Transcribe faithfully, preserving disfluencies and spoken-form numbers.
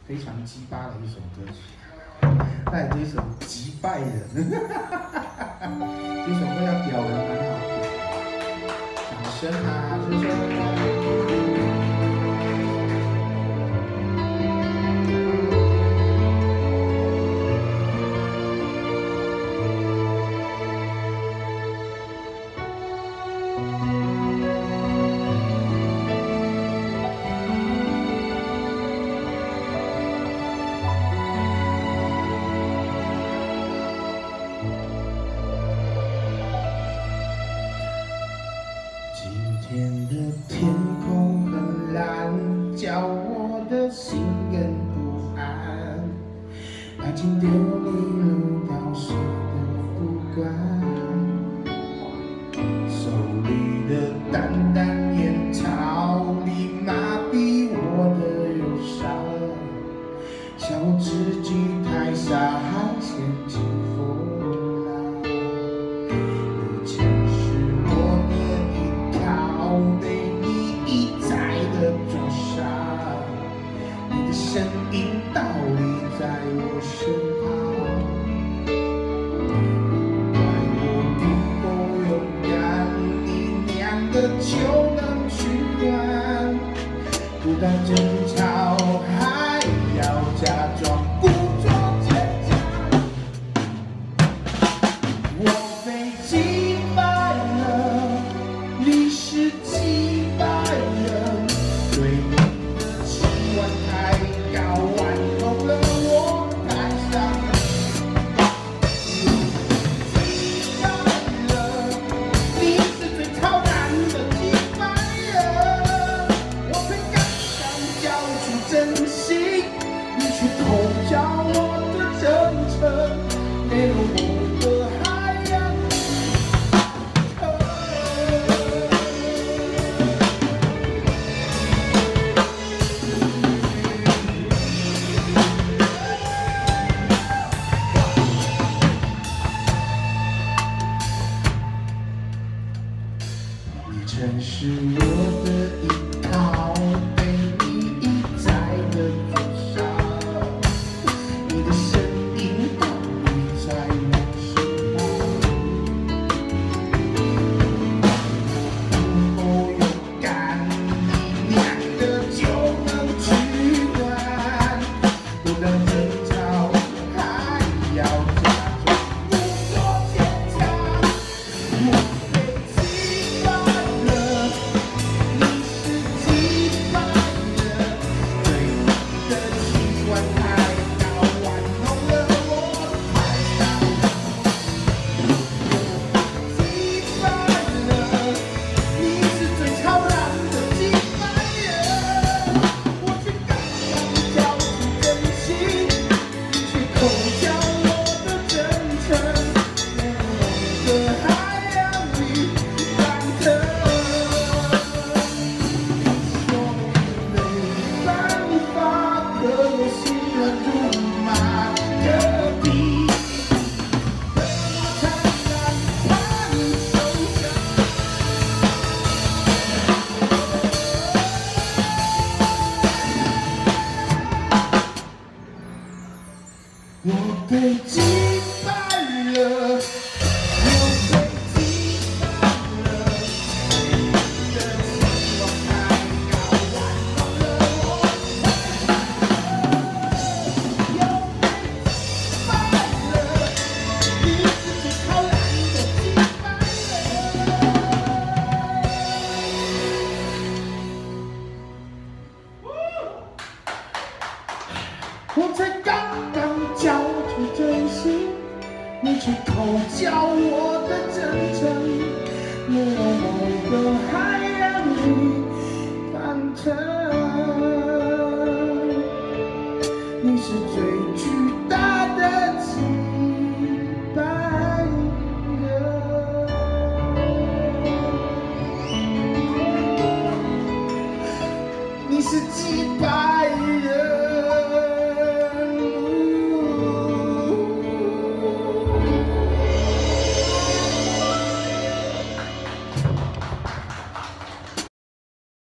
非常鸡巴的一首歌曲。带这首《击败人》，这首歌要表人蛮好，掌声啊，谢谢。今天的天空很蓝，叫我的心更不安。爱情丢你路到谁都不管，手里的淡淡烟草里麻痹我的忧伤，笑我自己太傻，还嫌弃风浪。以前是我的依靠，被你一再的灼伤，你的身影倒立在我身旁，怪我不够勇敢，你两个就能去换，不断争吵还要假装故作坚强，我被击败了，你是击败人，对你的期望太高，玩弄了我太伤。击败了，你是最超然的击败人，我会刚刚交出真心，你却偷笑我的真诚，没有我的海洋里翻腾。你曾是我的依靠，被你一再的灼伤，你的身影倒立在我身旁，不够勇敢，你两个就能去换，不断争吵还要假装故作坚强，我被击败了，你是击败人，对你的期望太高，玩弄了我太伤。击败了，你是最超然的击败人，我却刚刚交出真心，你却偷笑我的真诚，没有的海洋里翻腾。说没办法，可我心乱如麻的地，怎么才能把你收下？我被击败了，我被击败了，对你的期望太高，玩弄了我太伤。又被击败了，你是最超然的击败人。我才刚刚交出真心，你却偷笑我的真诚，没有某个海洋里翻腾。你是最巨大的击败人，你是击败人。